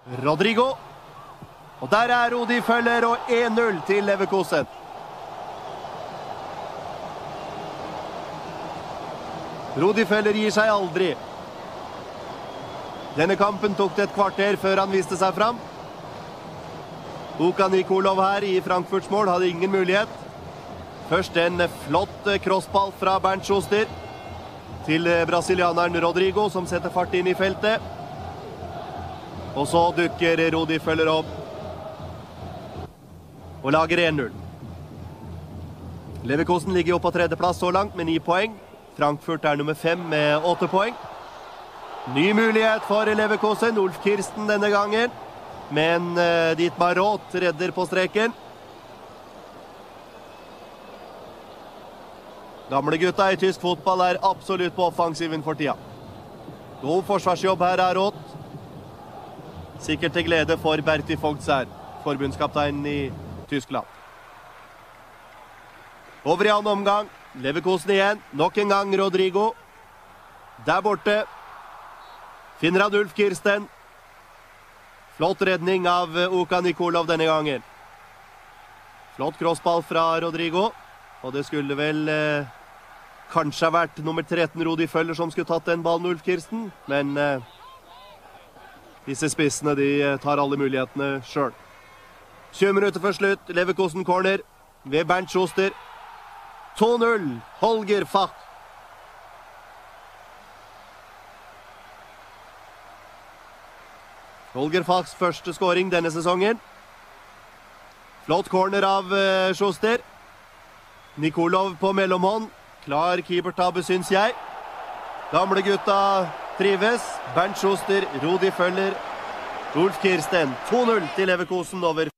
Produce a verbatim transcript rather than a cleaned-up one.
Rodrigo. Og der er Rudi Føller og en null til Leverkusen. Rudi Føller gir seg aldri. Denne kampen tok det et kvarter før han viste seg fram. Luka Nikolov her i Frankfurts mål hadde ingen mulighet. Først en flott crossball fra Bernd Schuster til brasilianeren Rodrigo, som setter fart inn i feltet. Og så dukker Rudi Føller opp og lager en null. Leverkusen ligger jo på tredjeplass så langt med ni poeng. Frankfurt er nummer fem med åtte poeng. Ny mulighet for Leverkusen, Ulf Kirsten denne gangen. Men uh, Dietmar Roth redder på streken. Gamle gutta i tysk fotball er absolutt på offensiven for tida. God forsvarsjobb her er Roth. Sikkert til glede for Berti Fogtsær, forbundskaptein i Tyskland. Over i annen omgang. Leverkusen igjen. Nok en gang Rodrigo. Der borte. Finner han Ulf Kirsten. Flott redning av Luka Nikolov denne gangen. Flott crossball fra Rodrigo. Og det skulle vel eh, kanskje ha vært nummer tretten Rudi Føller som skulle tatt den ballen, Ulf Kirsten. Men eh, disse spissene de tar alle mulighetene selv. tjue minutter før slutt. Leverkusen corner ved Bernd Schuster. to null. Holger Fach. Holger Fachs første scoring denne sesongen. Flott corner av uh, Schuster. Nikolov på mellomhånd. Klar keepertabbe, syns jeg. Gamle gutta trives. Bernd Schuster, Rudi Føller, Ulf Kirsten. to null til Leverkusen over